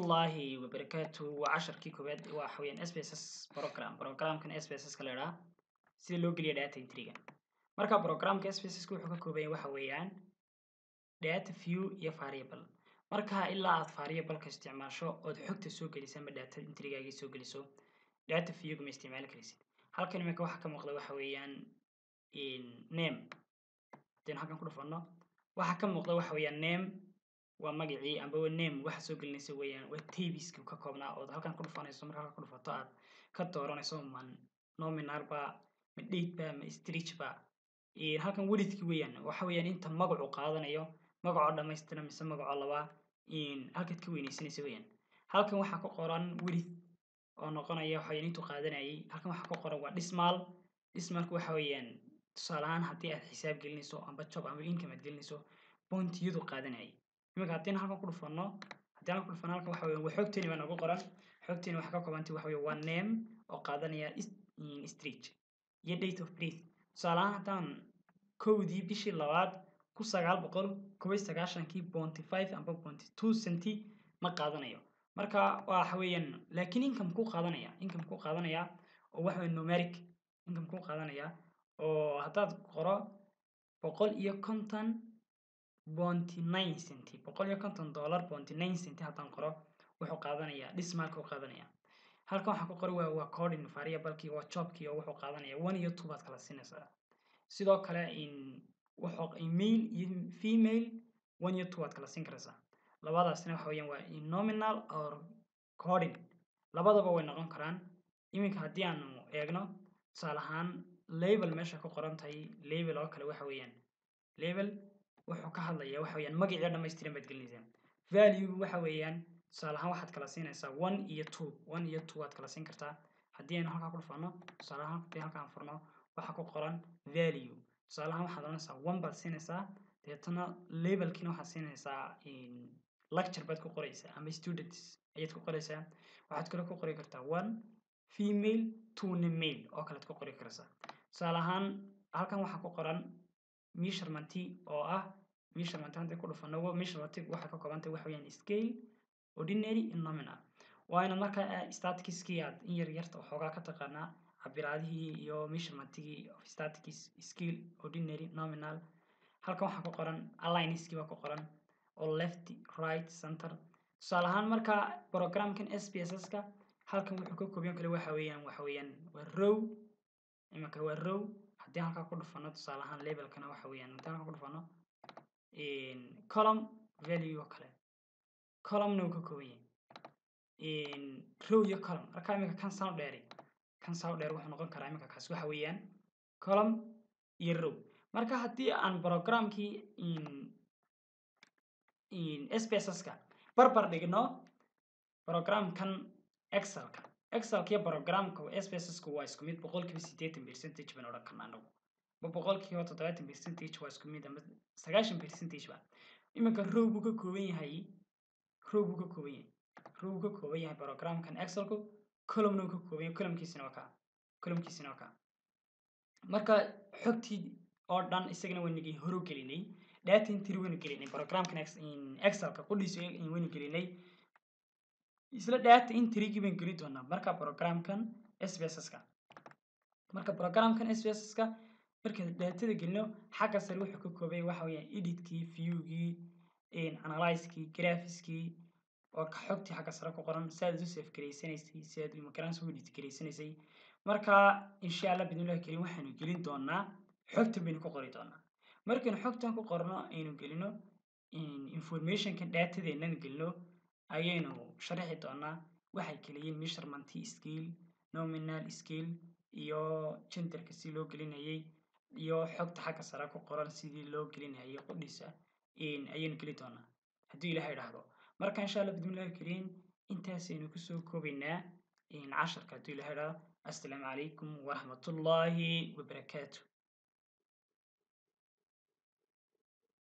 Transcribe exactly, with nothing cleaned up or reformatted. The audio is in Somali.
الله وبركاته وعشر كي كوباد وحويان اس بي اس اس بروجرام بروجرام كان اس بي اس اس كلا سيدا لو غليا داتا انتريغا marka programka S P S S ku wuxuu ka kooban yahay waxa weeyaan data view iyo variable marka ilaa aad variable ka isticmaasho oo xogta soo geliso ama data entry-gaaga soo geliso data view ma isticmaali karaysid halkan imika waxa ka muuqda waxa weeyaan in name teen halkan ku dhufano waxa ka muuqda waxa weeyaan name waa magacii amba waa name waxa soo gelinaysa weeyaan waa tabiska ka koobnaa oo halkan ku dhufanayso marka halkan ku dhufato aad ka dooranayso man nominal ba ma date ba ma stretch ba ee halkan widthki weeyaan waxa weeyaan inta magacu qaadanayo magaco dhameystiran mise magaco laba in halkaad ka weynaysanaysa weeyaan halkan waxa ku qoran width oo noqonaya waxa intuu qaadanayay halkan waxa ku qoran waa decimal decimalku waxa weeyaan tusaalahan haddii aad xisaab gelinayso amba job amba income aad gelinayso point-yadu qaadanayay imika haddii halkan ku dhufano haddii halkan ku dhufano halkan waxa weeyaan xogteeni baa nagu qoran xogteeni waxa ka koobantay waxa weeyaan waa name oo qaadanaya stretch iyo date of birth tusaalahan haddaan kowdii bishii labaad ku sagaal boqol kow iyo sagaashankii point five amba point two centi ma qaadanayo marka waxa weeyaan laakiin income ku qaadanaya income ku qaadanaya oo waxa weeyaan numeric income ku qaadanaya oo haddaad qoro boqol iyo konton point nine centi boqol iyo konton dollar point nine centi haddaan qoro wuxuu qaadanaya decimal ku qaadanaya halkan waxa ku qoran waa waa coding variable-kii waa job-kii oo wuxuu qaadanaya one iyo two baad kala siinaysaa sidoo kale in wuxuu email iyo female one iyo two baad kala siin karaysaa labadaasna waxa weeyaan waa nominal or coding labadaba way noqon karaan iminka haddii aan eegno tusaale ahaan label meesha ku qoran tahay label oo kale waxa weeyaan label wuxuu ka hadlayaa waxa weeyaan magaciisa dhameystiran baad gelinaysaa value waxa weeyaan tusaale ahaan waxaad kala siinaysaa one iyo two one iyo two waad kala siin kartaa haddii aynu halkaa ku dhufano tusaale ahaan haddii halkaan furno waxa ku qoran value tusaale ahaan waxaad oranaysaa one baad siinaysaa deetana labelkiina waxaad siinaysaa in lecture baad ku qoraysaa ama students ayaad ku qoraysaa waxaad kale ku qori kartaa one female two male oo kale ku qori karaysaa tusaale ahaan halkan waxa ku qoran measurement oo ah measurement hadda ku dhufano measurement waxa ka koobantay waxa weeyaan scale ordinary and nominal waa in marka statistics-kii aad in yar yarta waxoogaa ka taqaanaa cabiraadihii iyo measurement-tigii of statistics scale ordinary nominal halkan waxa ku qoran align-iskii baa ku qoran oo left right center tusaale ahaan marka programkan S P S S-ka halkan wuxuu ka kooban kale waxa weeyaan waxa weeyaan waa row imika waa row haddii halkan ku dhufano tusaale ahaan label-kana waxa weeyaan haddii halkan ku dhufano in column value oo kale column uu ka kooban yahay in row iyo column marka imika kan sound dheeri kan sound dheer wuxuu noqon karaa imika kaas waxa weeyaan column iyo row marka haddii aan programkii in in S P S S-ka barbar dhigno programkan Excel-ka Excel-ka iyo programka S P S S-ku waa isku mid boqolkiiba siddeetan percentage baan odhan karnaa anagu ba boqolkiiba toddobaatan percentage waa isku mid ama sagaashan percentage ba imika row buu ka kooban yahay row buu ka kooban yahay row buu ka kooban yahay programkan Excel-ku column uu ka kooban yahay column-kiisana waa ka column-kiisana waa ka marka xogtii oo dhan isagana waa nigi horo gelinay data entry waynu gelinay programkan Excel-ka qudhiisa waynu gelinay isla data entry-gii baan gelin doonaa marka programkan S P S S-ka marka programkan S P S S-ka marka data-da gelino xagga sare wuxuu ka kooban yahay waxa weeyaan edit-kii view-gii in analyze-kii graphics-kii oo ka xogtii xagga sare ku qoran sida u save gareysanaysay sida u makaran soo edit gareysanaysay marka insha Allah bidnilaahi kariim waxaanu gelin doonaa xogta baynu ku qori doonaa markaan xogtan ku qorno aynu gelino in information-ka data-deenan gelino ayaynu sharaxi doonaa waxay kaliya measurement scale nominal scale iyo gender-ka si loo gelinayay iyo xogta xagga sare ku qoran sidii loo gelinayay qudhiisa in ayaynu gelin doonaa haddii Ilaahay yiraahdo marka insha Allah bidnilaahi kariim intaas aynu ku soo koobaynaa in casharka haddii Ilaahay yiraahdo assalaamu calaykum waraxmatullaahi wabarakaatuh